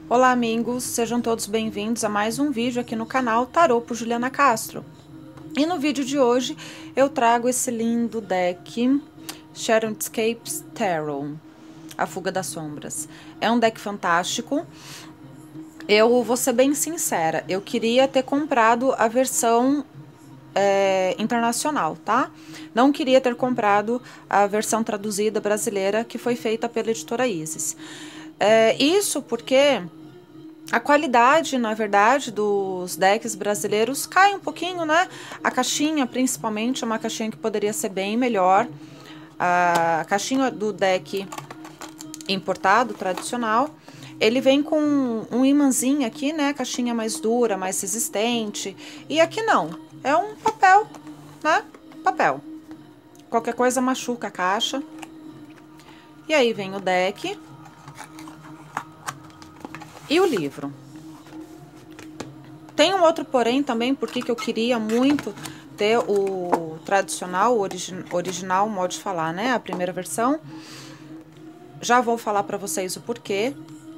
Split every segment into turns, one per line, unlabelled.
Olá amigos, sejam todos bem-vindos a mais um vídeo aqui no canal Tarô por Juliana Castro. E no vídeo de hoje eu trago esse lindo deck Shadowscapes Tarot, a Fuga das Sombras. É um deck fantástico. Eu vou ser bem sincera, eu queria ter comprado a versão internacional, tá? Não queria ter comprado a versão traduzida brasileira que foi feita pela editora Isis. Isso porque a qualidade, na verdade, dos decks brasileiros cai um pouquinho, né? A caixinha, principalmente, é uma caixinha que poderia ser bem melhor. A caixinha do deck importado, tradicional, ele vem com um imãzinho aqui, né? Caixinha mais dura, mais resistente. E aqui não, é um papel, né? Papel. Qualquer coisa machuca a caixa. E aí vem o deck e o livro. Tem um outro porém também, porque que eu queria muito ter o tradicional, o original, modo de falar, né? A primeira versão. Já vou falar pra vocês o porquê.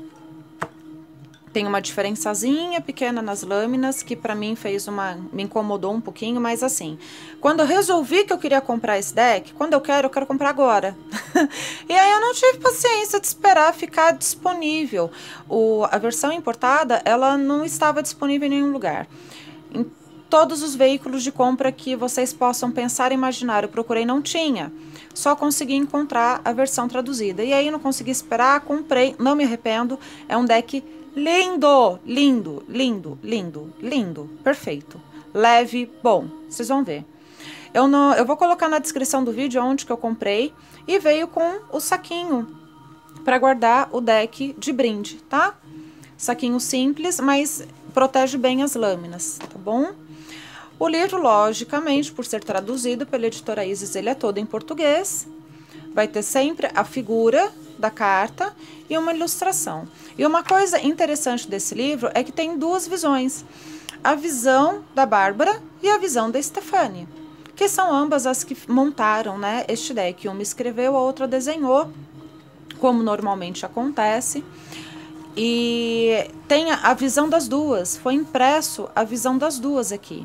Tem uma diferençazinha pequena nas lâminas, que pra mim me incomodou um pouquinho, mas assim, quando eu resolvi que eu queria comprar esse deck, quando eu quero comprar agora. E aí eu não tive paciência de esperar ficar disponível. A versão importada, ela não estava disponível em nenhum lugar. Em todos os veículos de compra que vocês possam pensar e imaginar, eu procurei, não tinha. Só consegui encontrar a versão traduzida. E aí não consegui esperar, comprei, não me arrependo, é um deck lindo, lindo, lindo, lindo, lindo, perfeito, leve, bom, vocês vão ver. Eu vou colocar na descrição do vídeo onde que eu comprei e veio com o saquinho para guardar o deck de brinde, tá? Saquinho simples, mas protege bem as lâminas, tá bom? O livro, logicamente, por ser traduzido pela editora Isis, ele é todo em português. Vai ter sempre a figura da carta e uma ilustração. E uma coisa interessante desse livro é que tem duas visões. A visão da Bárbara e a visão da Stephanie, que são ambas as que montaram, né, este deck. Uma escreveu, a outra desenhou, como normalmente acontece. E tem a visão das duas, foi impresso a visão das duas aqui.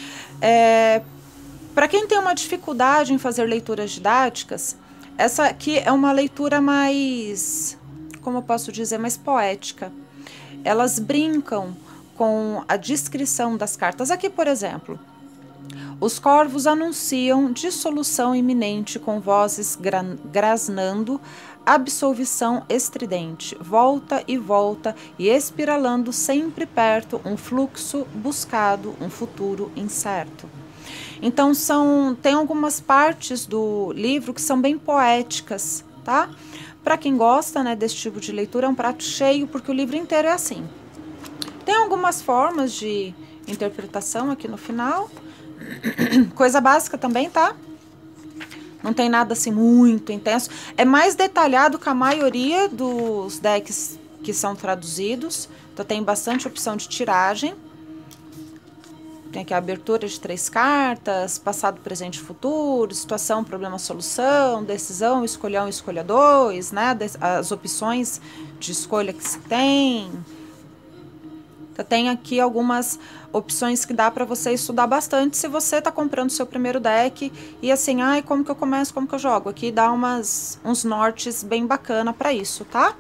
Para quem tem uma dificuldade em fazer leituras didáticas, essa aqui é uma leitura mais, como eu posso dizer, mais poética. Elas brincam com a descrição das cartas. Aqui, por exemplo, os corvos anunciam dissolução iminente com vozes grasnando, absolvição estridente, volta e espiralando sempre perto, um fluxo buscado, um futuro incerto. Então, tem algumas partes do livro que são bem poéticas, tá? Para quem gosta, né, desse tipo de leitura, é um prato cheio, porque o livro inteiro é assim. Tem algumas formas de interpretação aqui no final. Coisa básica também, tá? Não tem nada assim muito intenso. É mais detalhado que a maioria dos decks que são traduzidos. Então, tem bastante opção de tiragem. Tem aqui a abertura de 3 cartas, passado, presente e futuro, situação, problema, solução, decisão, escolha 1, escolha 2, né? As opções de escolha que se tem. Então, tem aqui algumas opções que dá para você estudar bastante se você está comprando seu primeiro deck e assim, ai, como que eu começo, como que eu jogo? Aqui dá uns nortes bem bacana para isso, tá?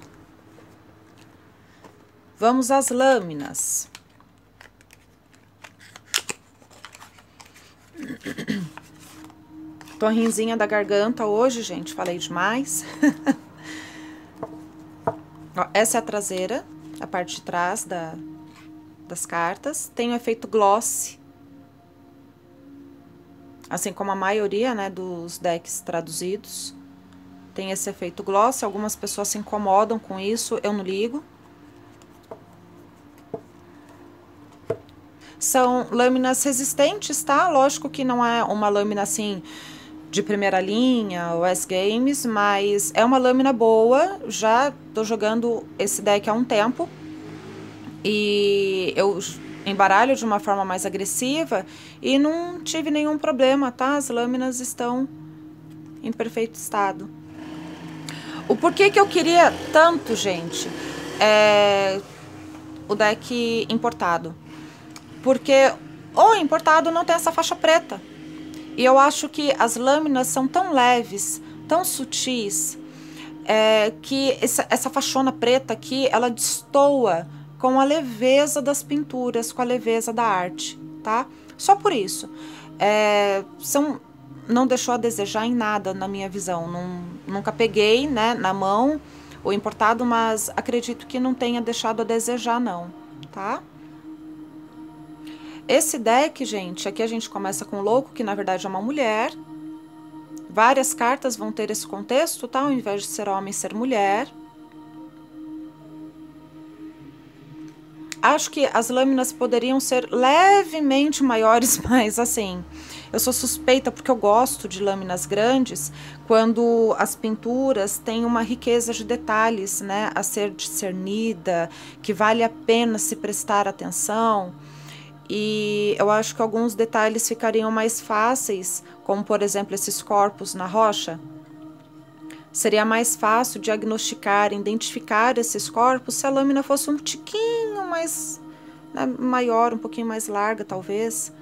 Vamos às lâminas. Torrinzinha da garganta hoje, gente, falei demais. Ó, essa é a traseira, a parte de trás das cartas. Tem o efeito gloss, assim como a maioria, né, dos decks traduzidos. Tem esse efeito gloss, algumas pessoas se incomodam com isso, eu não ligo. São lâminas resistentes, tá? Lógico que não é uma lâmina assim de primeira linha, o S-Games, mas é uma lâmina boa. Já tô jogando esse deck há um tempo e eu embaralho de uma forma mais agressiva e não tive nenhum problema, tá? As lâminas estão em perfeito estado. O porquê que eu queria tanto, gente? o deck importado. Porque o importado não tem essa faixa preta. E eu acho que as lâminas são tão leves, tão sutis, que essa faixona preta aqui, ela destoa com a leveza das pinturas, com a leveza da arte, tá? Só por isso. Não deixou a desejar em nada, na minha visão. Nunca peguei, né, na mão o importado, mas acredito que não tenha deixado a desejar, não, tá? Esse deck, gente, aqui a gente começa com o louco, que na verdade é uma mulher. Várias cartas vão ter esse contexto, tá? Ao invés de ser homem, ser mulher. Acho que as lâminas poderiam ser levemente maiores, mas assim, eu sou suspeita porque eu gosto de lâminas grandes, quando as pinturas têm uma riqueza de detalhes, né, a ser discernida, que vale a pena se prestar atenção. E eu acho que alguns detalhes ficariam mais fáceis, como por exemplo esses corpos na rocha. Seria mais fácil diagnosticar, identificar esses corpos se a lâmina fosse um tiquinho mais, né, maior, um pouquinho mais larga talvez.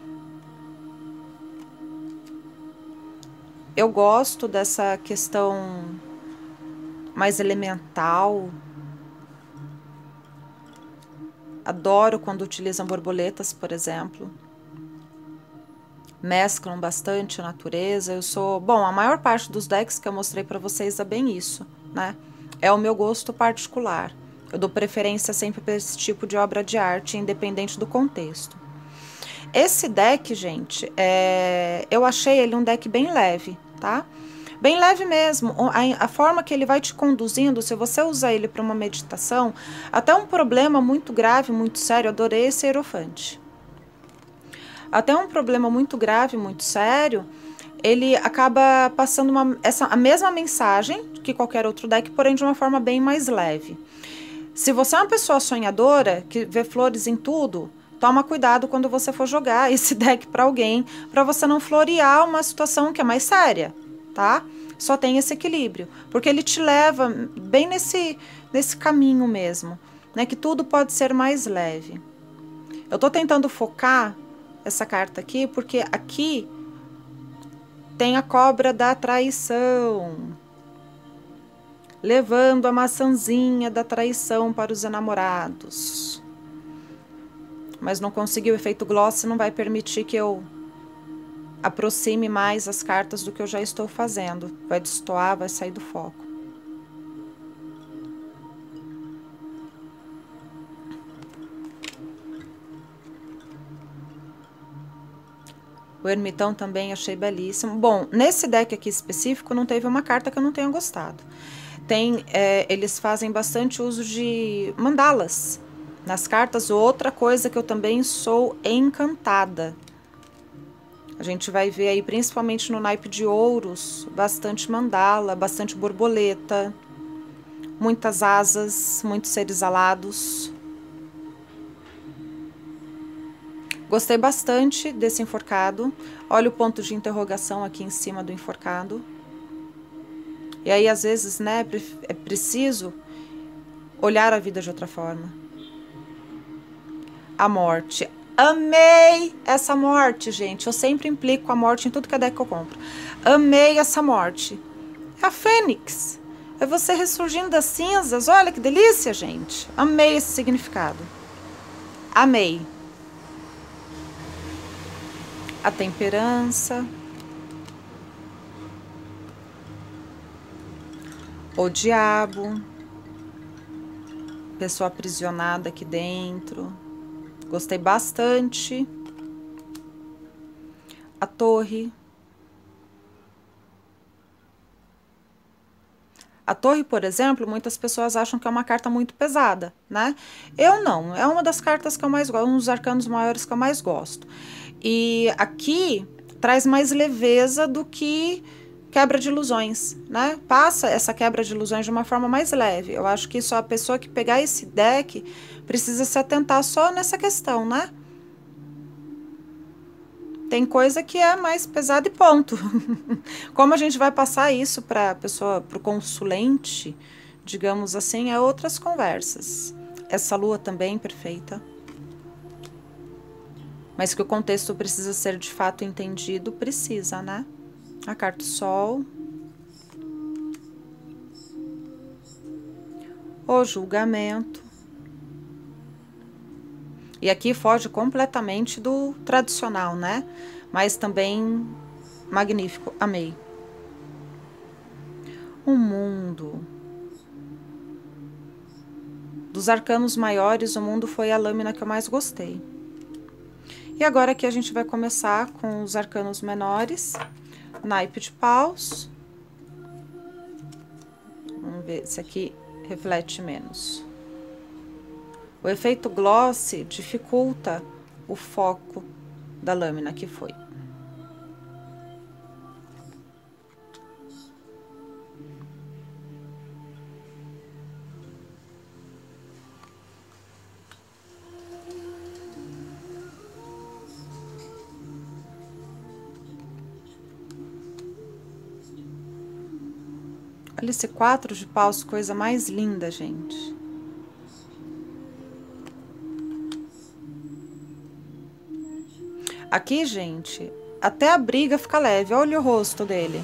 Eu gosto dessa questão mais elemental. Adoro quando utilizam borboletas, por exemplo. Mesclam bastante a natureza. Bom, a maior parte dos decks que eu mostrei para vocês é bem isso, né? É o meu gosto particular. Eu dou preferência sempre para esse tipo de obra de arte, independente do contexto. Esse deck, gente, eu achei ele um deck bem leve, tá? Bem leve mesmo, a forma que ele vai te conduzindo, se você usar ele para uma meditação, até um problema muito grave, muito sério, adorei esse hierofante. Até um problema muito grave, muito sério, ele acaba passando a mesma mensagem que qualquer outro deck, porém de uma forma bem mais leve. Se você é uma pessoa sonhadora, que vê flores em tudo, toma cuidado quando você for jogar esse deck para alguém, para você não florear uma situação que é mais séria, tá? Só tem esse equilíbrio, porque ele te leva bem nesse caminho mesmo, né? Que tudo pode ser mais leve. Eu tô tentando focar essa carta aqui, porque aqui tem a cobra da traição, levando a maçãzinha da traição para os enamorados. Mas não consegui o efeito gloss, não vai permitir que eu aproxime mais as cartas do que eu já estou fazendo. Vai destoar, vai sair do foco. O ermitão também achei belíssimo. Bom, nesse deck aqui específico não teve uma carta que eu não tenha gostado. Eles fazem bastante uso de mandalas nas cartas. Outra coisa que eu também sou encantada. A gente vai ver aí, principalmente no naipe de ouros, bastante mandala, bastante borboleta, muitas asas, muitos seres alados. Gostei bastante desse enforcado. Olha o ponto de interrogação aqui em cima do enforcado. E aí, às vezes, né, é preciso olhar a vida de outra forma. A morte. Amei essa morte, gente. Eu sempre implico a morte em tudo que é deck que eu compro. Amei essa morte. É a Fênix. É você ressurgindo das cinzas. Olha que delícia, gente. Amei esse significado. Amei. A temperança. O diabo. Pessoa aprisionada aqui dentro. Gostei bastante. A torre. A torre, por exemplo, muitas pessoas acham que é uma carta muito pesada, né? Eu não. É uma das cartas que eu mais gosto, um dos arcanos maiores que eu mais gosto. E aqui traz mais leveza do que quebra de ilusões, né? Passa essa quebra de ilusões de uma forma mais leve. Eu acho que só a pessoa que pegar esse deck precisa se atentar só nessa questão, né? Tem coisa que é mais pesada e ponto. Como a gente vai passar isso para a pessoa, para o consulente digamos assim, é outras conversas. Essa lua também perfeita. Mas que o contexto precisa ser de fato entendido, precisa, né? A carta do Sol. O julgamento. E aqui foge completamente do tradicional, né? Mas também magnífico, amei. O mundo. Dos arcanos maiores, o mundo foi a lâmina que eu mais gostei. E agora aqui a gente vai começar com os arcanos menores. Naipe de paus. Vamos ver se aqui reflete menos. O efeito gloss dificulta o foco da lâmina que foi. Olha esse 4 de paus, coisa mais linda, gente. Aqui, gente, até a briga fica leve. Olha o rosto dele.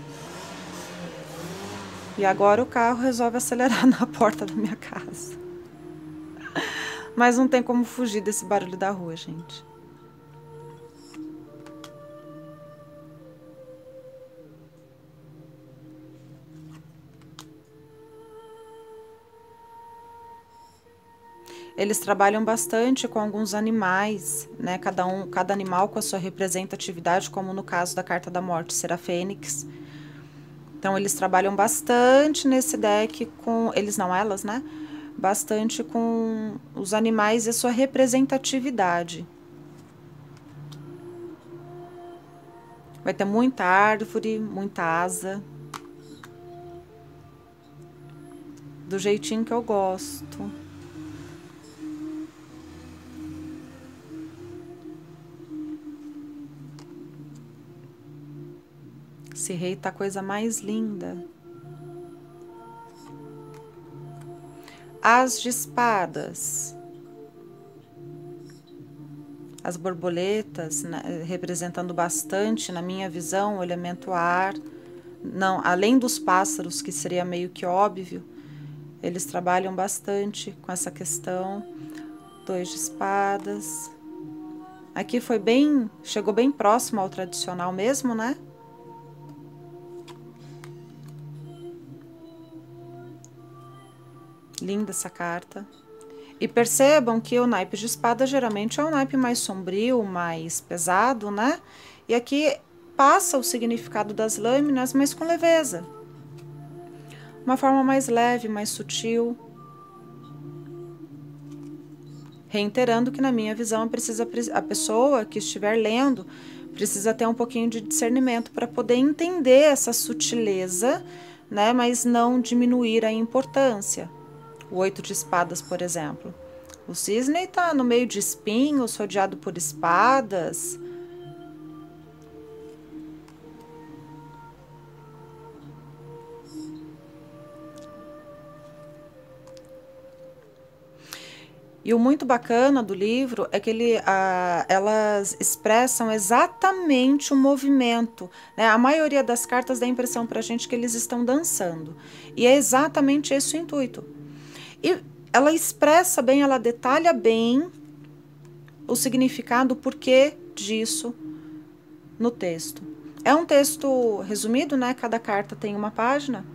E agora o carro resolve acelerar na porta da minha casa. Mas não tem como fugir desse barulho da rua, gente. Eles trabalham bastante com alguns animais, né? Cada animal com a sua representatividade, como no caso da carta da morte, ser a fênix. Então, eles trabalham bastante nesse deck com... Eles não, elas, né? Bastante com os animais e a sua representatividade. Vai ter muita árvore, muita asa. Do jeitinho que eu gosto. Esse rei tá a coisa mais linda. As de espadas. As borboletas, né, representando bastante, na minha visão, o elemento ar. Não, além dos pássaros, que seria meio que óbvio, eles trabalham bastante com essa questão. 2 de espadas. Aqui foi bem, chegou bem próximo ao tradicional mesmo, né? Linda essa carta. E percebam que o naipe de espada geralmente é um naipe mais sombrio, mais pesado, né? E aqui passa o significado das lâminas, mas com leveza. Uma forma mais leve, mais sutil. Reiterando que, na minha visão, a pessoa que estiver lendo precisa ter um pouquinho de discernimento para poder entender essa sutileza, né? Mas não diminuir a importância. O 8 de espadas, por exemplo. O cisne está no meio de espinhos, rodeado por espadas. E o muito bacana do livro é que elas expressam exatamente o movimento, né? A maioria das cartas dá a impressão para a gente que eles estão dançando. E é exatamente esse o intuito. E ela expressa bem, ela detalha bem o significado, o porquê disso no texto. É um texto resumido, né? Cada carta tem uma página.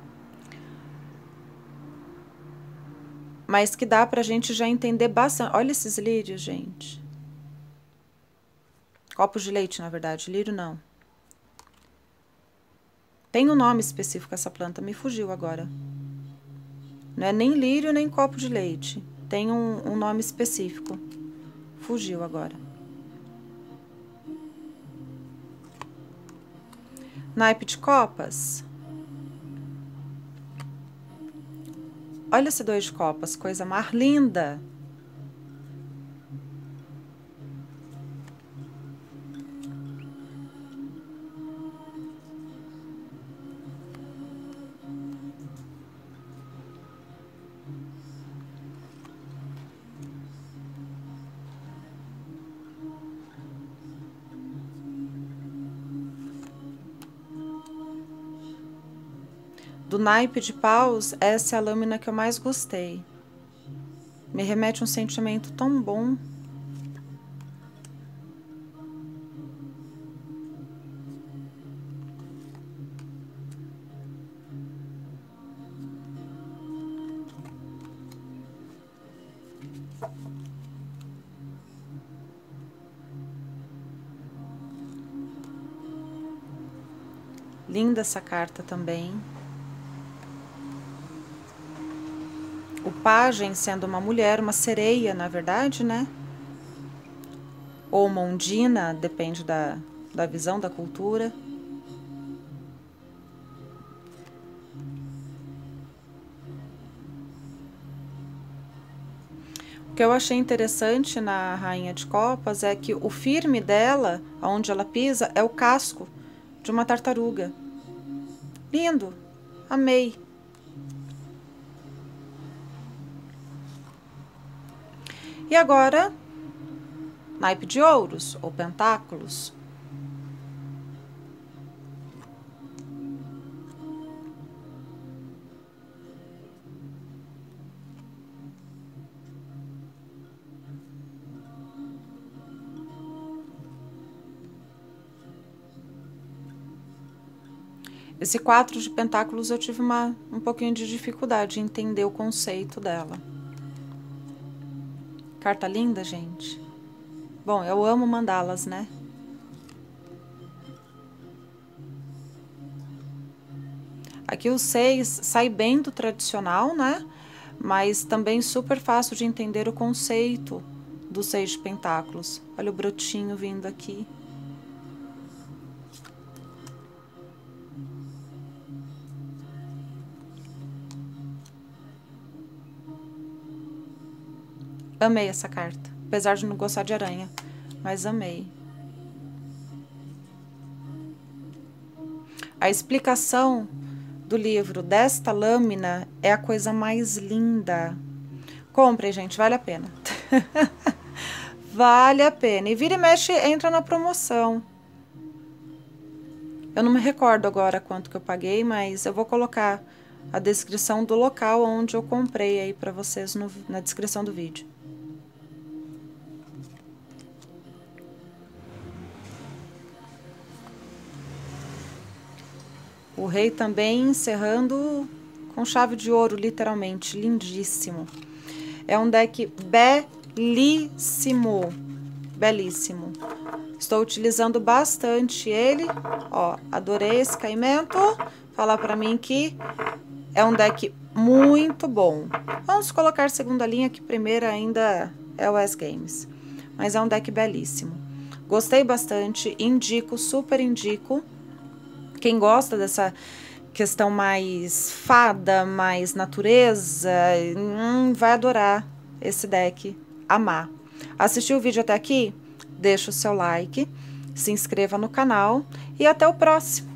Mas que dá pra gente já entender bastante. Olha esses lírios, gente. Copos de leite, na verdade. Lírio não. Tem um nome específico essa planta, me fugiu agora. Não é nem lírio, nem copo de leite. Tem um nome específico. Fugiu agora. Naipe de copas. Olha esse 2 de copas, coisa mais linda. Do naipe de paus, essa é a lâmina que eu mais gostei. Me remete a um sentimento tão bom. Linda essa carta também. O pajem sendo uma mulher, uma sereia, na verdade, né? Ou uma ondina, depende da visão, da cultura. O que eu achei interessante na Rainha de Copas é que o firme dela, onde ela pisa, é o casco de uma tartaruga. Lindo! Amei! E agora, naipe de ouros ou pentáculos. Esse 4 de pentáculos eu tive um pouquinho de dificuldade em entender o conceito dela. Carta linda, gente. Bom, eu amo mandalas, né? Aqui o 6 sai bem do tradicional, né? Mas também super fácil de entender o conceito do 6 de pentáculos. Olha o brotinho vindo aqui. Amei essa carta, apesar de não gostar de aranha, mas amei. A explicação do livro desta lâmina é a coisa mais linda. Comprem, gente, vale a pena. Vale a pena. E vira e mexe, entra na promoção. Eu não me recordo agora quanto que eu paguei, mas eu vou colocar a descrição do local onde eu comprei aí para vocês na descrição do vídeo. O rei também encerrando com chave de ouro, literalmente, lindíssimo. É um deck belíssimo, belíssimo. Estou utilizando bastante ele, ó, adorei esse caimento. Falar pra mim que é um deck muito bom. Vamos colocar segunda linha, que primeira ainda é o S-Games. Mas é um deck belíssimo. Gostei bastante, indico, super indico. Quem gosta dessa questão mais fada, mais natureza, vai adorar esse deck, amar. Assistiu o vídeo até aqui? Deixa o seu like, se inscreva no canal e até o próximo.